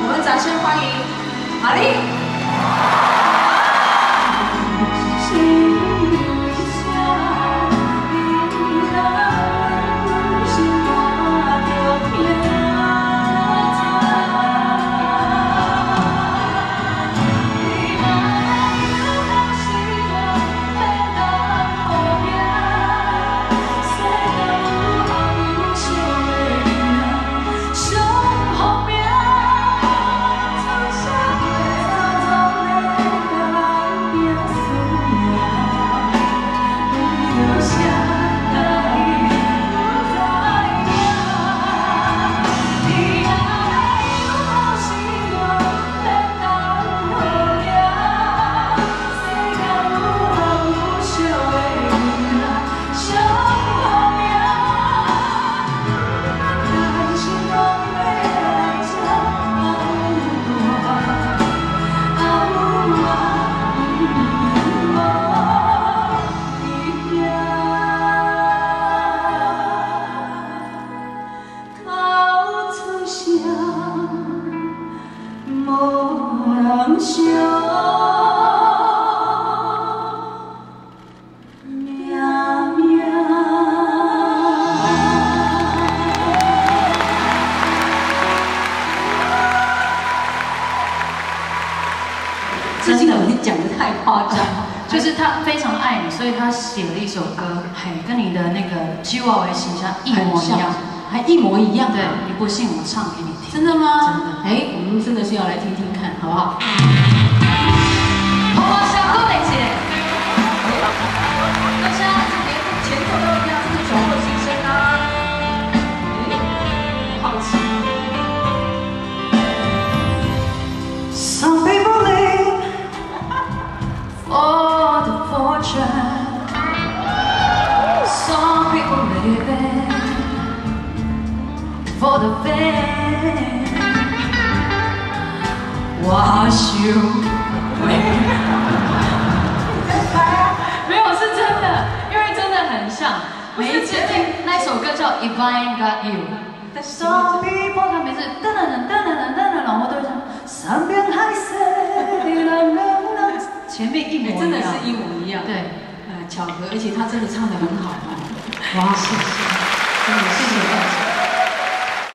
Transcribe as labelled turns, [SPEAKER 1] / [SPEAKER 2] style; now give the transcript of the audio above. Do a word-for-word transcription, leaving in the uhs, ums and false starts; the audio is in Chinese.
[SPEAKER 1] 我们掌声欢迎玛丽。
[SPEAKER 2] 真的，你讲的太夸张，就是他非常爱你，所以他写了一首歌，嘿，跟你的那个吉娃娃形象一模一样，
[SPEAKER 1] 还一模一样。
[SPEAKER 2] 对，你不信我唱给你听。
[SPEAKER 1] 真的吗？
[SPEAKER 2] 真的。
[SPEAKER 1] 哎，我们真的是要来听听看，好不好？
[SPEAKER 2] 好啊，小哥美姐。
[SPEAKER 1] 大家连前奏都一样，这是酒后心声啊。哎，好奇。Some people live for the fortune. Some people live for the fame. Wash you away.
[SPEAKER 2] 没有，是真的，因为真的很像。每一次听那首歌叫《If I Ain't Got You》，
[SPEAKER 1] Some people
[SPEAKER 2] 他每次噔噔噔噔噔噔噔噔，我都会唱。
[SPEAKER 1] 山边海色冷冷冷，
[SPEAKER 2] 前面一模一样，
[SPEAKER 1] 真的是一模一样。
[SPEAKER 2] 对，
[SPEAKER 1] 呃，巧合，而且他真的唱得很好。
[SPEAKER 2] 哇，谢谢，
[SPEAKER 1] 真的谢谢大家。